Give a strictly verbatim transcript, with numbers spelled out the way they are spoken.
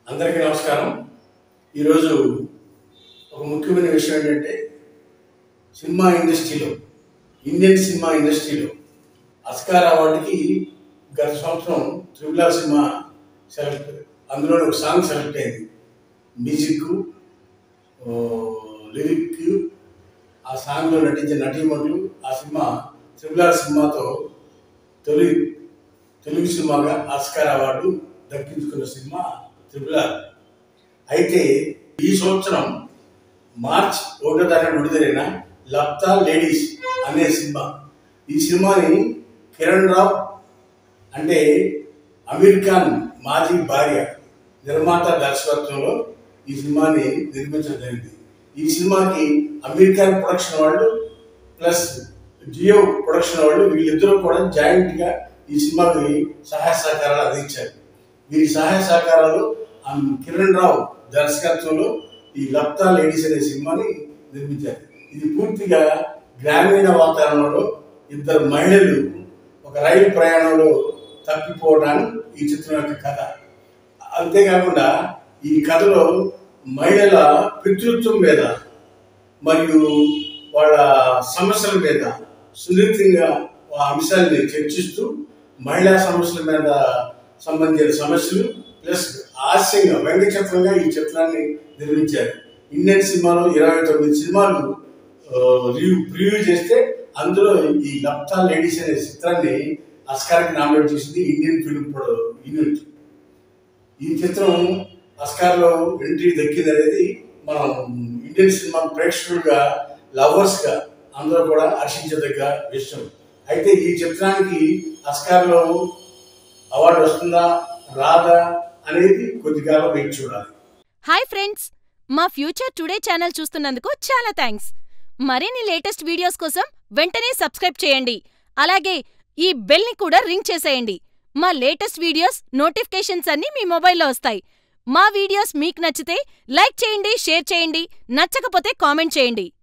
అందరికీ నమస్కారం. ఈరోజు ఒక ముఖ్యమైన విషయం ఏంటంటే సినిమా ఇండస్ట్రీలో ఇండియన్ సినిమా ఇండస్ట్రీలో ఆస్కార్ అవార్డుకి గత సంవత్సరం త్రిబుల్ ఆర్ సినిమా సెలెక్ట్, అందులో ఒక సాంగ్ సెలెక్ట్ అయింది. మ్యూజిక్, లిరిక్, ఆ సాంగ్లో నటించిన నటీమణులు ఆ సినిమా త్రిబుల్ ఆర్ సినిమాతో తొలి తెలుగు సినిమాగా ఆస్కార్ అవార్డు దక్కించుకున్న సినిమా త్రిబుల్ ఆర్. అయితే ఈ సంవత్సరం మార్చ్ ఒకటో తారీఖు విడుదలైన లప్తా లేడీస్ అనే సినిమా, ఈ సినిమాని కిరణ్ రావు అంటే అమీర్ ఖాన్ మాజీ భార్య నిర్మాత దర్శకత్వంలో ఈ సినిమాని నిర్మించడం జరిగింది. ఈ సినిమాకి అమీర్ ఖాన్ ప్రొడక్షన్ వాళ్ళు ప్లస్ జియో ప్రొడక్షన్ వాళ్ళు వీళ్ళిద్దరూ కూడా జాయింట్గా ఈ సినిమాకి సహాయ సహకారాలు అందించారు. వీరి సహాయ సహకారాలు కిరణ్ రావు దర్శకత్వంలో ఈ లప్తా లేడీస్ అనే సినిమాని నిర్మించారు. ఇది పూర్తిగా గ్రామీణ వాతావరణంలో ఇద్దరు మహిళలు ఒక రైలు ప్రయాణంలో తప్పిపోవడానికి ఈ చిత్రం యొక్క కథ. అంతేకాకుండా ఈ కథలో మహిళల పితృత్వం మీద మరియు వాళ్ళ సమస్యల మీద సున్నితంగా ఆ అంశాన్ని చర్చిస్తూ మహిళా సమస్యల మీద సంబంధించిన సమస్యలు ప్లస్ హాస్యంగా వ్యంగ్యచిత్రంగా ఈ చిత్రాన్ని నిర్మించారు. ఇండియన్ సినిమాలో ఇరవై తొమ్మిది సినిమాలు రివ్యూ ప్రివ్యూ చేస్తే అందులో ఈ లప్తా లేడీస్ అనే చిత్రాన్ని ఆస్కార్కి నామినేట్ చేసింది ఇండియన్ ఫిల్మ్ యూనిట్. ఈ చిత్రం ఆస్కార్లో ఎంట్రీ దక్కింది అనేది మనం ఇండియన్ సినిమా ప్రేక్షకులుగా లవర్స్గా అందరూ కూడా హర్షించదగ్గ విషయం. అయితే ఈ చిత్రానికి ఆస్కార్లో అవార్డు వస్తుందా రాదా అనేది కొద్దికాలం వెయిట్ చూడాలి. హాయ్ ఫ్రెండ్స్, మా ఫ్యూచర్ టుడే ఛానల్ చూస్తున్నందుకు చాలా థ్యాంక్స్. మరిన్ని లేటెస్ట్ వీడియోస్ కోసం వెంటనే సబ్స్క్రైబ్ చేయండి. అలాగే ఈ బెల్ ని కూడా రింగ్ చేసేయండి. మా లేటెస్ట్ వీడియోస్ నోటిఫికేషన్స్ అన్నీ మీ మొబైల్లో వస్తాయి. మా వీడియోస్ మీకు నచ్చితే లైక్ చేయండి, షేర్ చేయండి, నచ్చకపోతే కామెంట్ చేయండి.